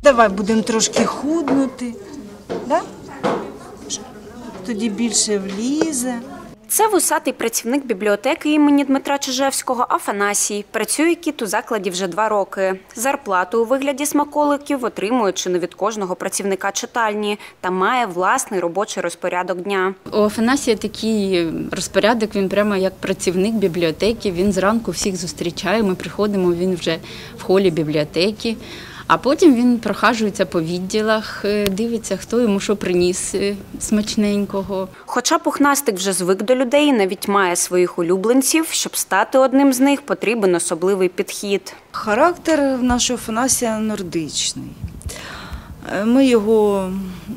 Давай будемо трошки худнути, да? Тоді більше влізе. Це вусатий працівник бібліотеки імені Дмитра Чижевського Афанасій. Працює кіт у закладі вже 2 роки. Зарплату у вигляді смаколиків отримує чи не від кожного працівника читальні та має власний робочий розпорядок дня. У Афанасія такий розпорядок, він прямо як працівник бібліотеки. Він зранку всіх зустрічає, ми приходимо, він вже в холі бібліотеки. А потім він прохаджується по відділах, дивиться, хто йому що приніс смачненького. Хоча пухнастик вже звик до людей і навіть має своїх улюбленців, щоб стати одним з них, потрібен особливий підхід. Характер в нашого Афанасія нордичний. Ми його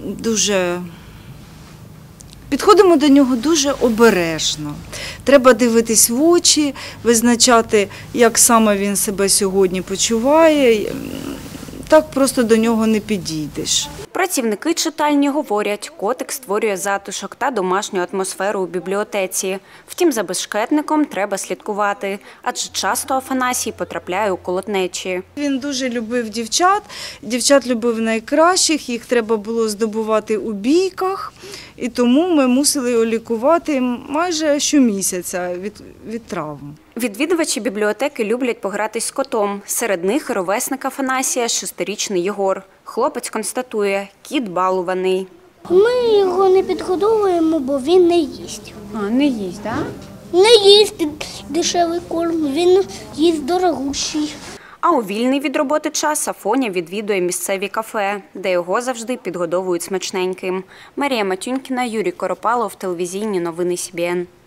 підходимо до нього дуже обережно. Треба дивитись в очі, визначати, як саме він себе сьогодні почуває. Так просто до нього не підійдеш. Працівники читальні говорять, котик створює затишок та домашню атмосферу у бібліотеці. Втім, за безшкетником треба слідкувати, адже часто Афанасій потрапляє у колотнечі. Він дуже любив дівчат любив найкращих, їх треба було здобувати у бійках, і тому ми мусили його лікувати майже щомісяця від травм. Відвідувачі бібліотеки люблять погратись з котом. Серед них ровесник Афанасія – 6-річний Єгор. Хлопець констатує – кіт балуваний. Ми його не підгодовуємо, бо він не їсть. Не їсть, так? Не їсть дешевий корм, він їсть дорогущий. А у вільний від роботи час Афоня відвідує місцеві кафе, де його завжди підгодовують смачненьким. Марія Матюнькіна, Юрій Коропалов, телевізійні новини СІБІН.